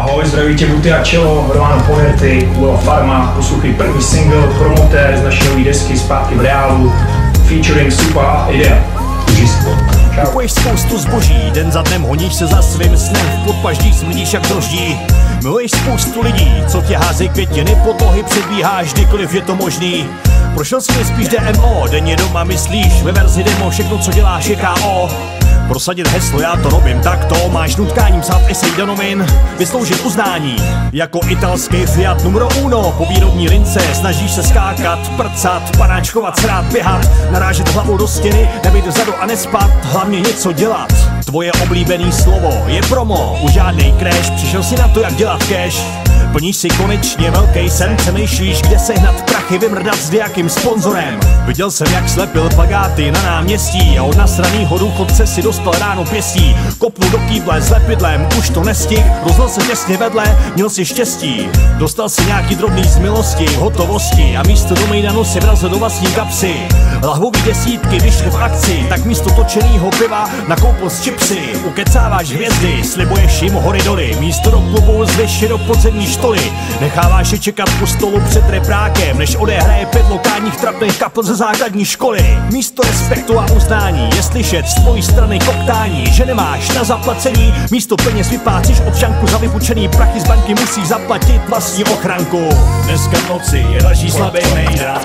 Ahoj, zdraví tě Buty a Čelo, Romano Ponerty, Kuba Farma, poslouchej první single Promotér z naší nový desky Zpátky v reálu, featuring Supa a Idea. Užij si to. Kupuješ spoustu zboží, den za dnem honíš se za svým snem, v podpaždí smrdíš jak droždí. Miluješ spoustu lidí, co tě házej květiny, podlohy předbíháš, kdykoliv je to možný. Prošel si spíš DMO, denně doma myslíš, ve verzi demo všechno co děláš je KO. Prosadit heslo, já to robím takto, máš nutkáním psát esej do novin, vysloužit uznání. Jako italský Fiat numero uno, po výrobní lince snažíš se skákat, prcat, panáčkovat, srát, běhat, narážet hlavou do stěny, nebejt vzadu a nespat, hlavně něco dělat. Tvoje oblíbený slovo je promo, už žádnej crash, přišel si na to jak dělat cash. Plníš si konečně velký sen, přemýšlíš, kde sehnat prachy, vymrdat s nějakým sponzorem. Viděl jsem, jak slepil plakáty na náměstí a od nasranýho důchodce si dostal ráno pěstí. Kopnul do kýble s lepidlem, už to nestihl, rozlil se těsně vedle, měl si štěstí. Dostal si nějaký drobný z milosti, hotovosti a místo do mejdanu si vrazil do vlastní kapsy. Lahvový desítky vyšly v akci, tak místo točenýho piva nakoupil z chipsy. Ukecáváš hvězdy, slibuješ jim hory doly, místo do klubu zveš je do podzemní štoly. Necháváš je čekat u stolu před reprákem, než odehraje 5 lokálních trapných kapel ze základní školy. Místo respektu a uznání je slyšet z tvojí strany koktání, že nemáš na zaplacení, místo peněz vyplácíš občanku za vypučený prachy z banky, musíš zaplatit vlastní ochranku. Dneska v noci je další slabý mejdan,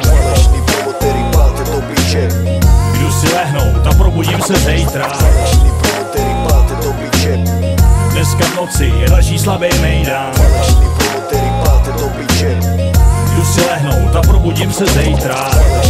jdu si lehnout a probudím se zítra. Dneska v noci je další slabý mejdan, jdu si lehnout a probudím se zítra.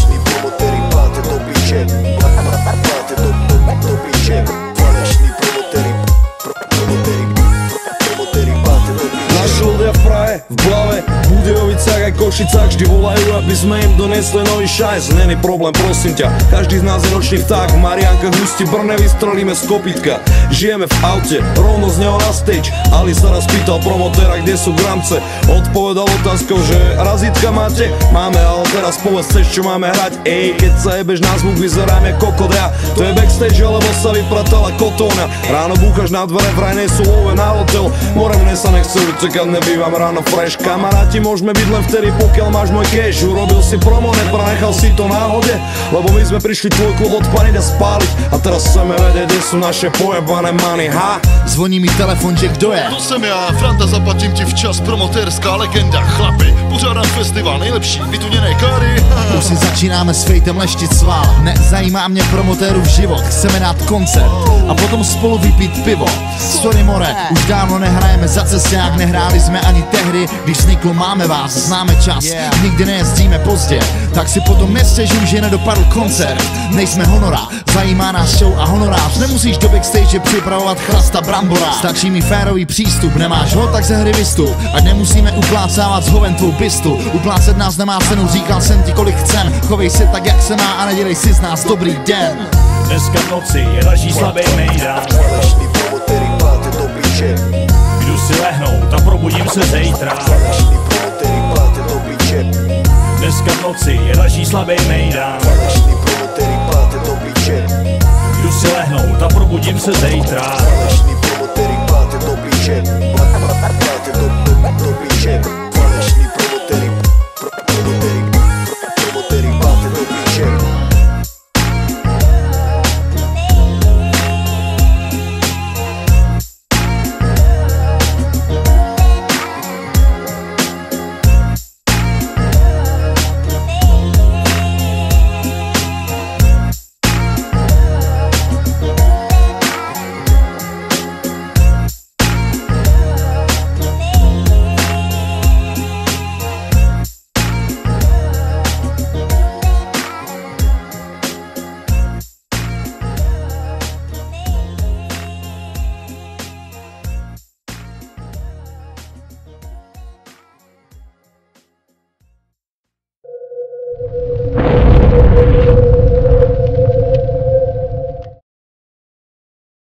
Naši ľudia v Prahe, v Blave, v Budejovicách aj Košicách vždy volajú, aby sme im donesli nový šajs. Není problém, prosím ťa, každý z nás je nočný vták. V Mariánkach, Husti, Brne vystrelíme z kopitka. Žijeme v aute, rovno z neho na stage. Ali sa raz pýtal promotéra, kde sú gramce. Odpovedal otázkou, že razítka máte? Máme, ale teraz povedz, chceš čo máme hrať? Ej, keď sa jebeš na zvuk, vyzeráme kokodia. To je backstage, lebo sa vypratala kotóna. Ráno búchaš na dvere, vraj nie sú love na hotel. More mne sa nechce utekať, nebývam ráno fresh. Kamaráti môžeme byť len vtedy, pokiaľ máš môj cash. Urobil si promo, neprenechal si to náhode, lebo my sme prišli tvoj klub odpaliť a spáliť. A teraz chceme vedieť, kde sú naše pojebané money, ha? Zvoní mi telefon, že kdo je? To jsem já, Franta, zaplatím ti včas, promotérská legenda, chlapi. Pořádám festival, nejlepší vytuněné kary. Už si začínáme s fejtem leštit sval. Nezajímá mě promotérův život, chceme dát koncert a potom spolu vypít pivo. Sorry more, už dávno nehrajeme za cesták, nehráli jsme ani tehdy, když vzniklo Máme vás, známe čas, nikdy nejezdíme pozdě, tak si potom nestěžuj, že nedopadl koncert. Nejsme honora, zajímá nás show a honorář, nemusíš do backstage připravovat chlasta brambora. Stačí mi férový přístup, nemáš ho, tak ze hry vystup, ať nemusíme uplácávat s hovem tvou pistu. Uplácet nás nemá cenu, říkal jsem ti kolik chcem, chovej se tak jak se má a nedělej si z nás dobrý den. Dneska v noci je další slabý mejdan, jdu si lehnout a probudím se zítra. Dneska v noci je další slabý mejdan, jdu si lehnout a probudím se zítra.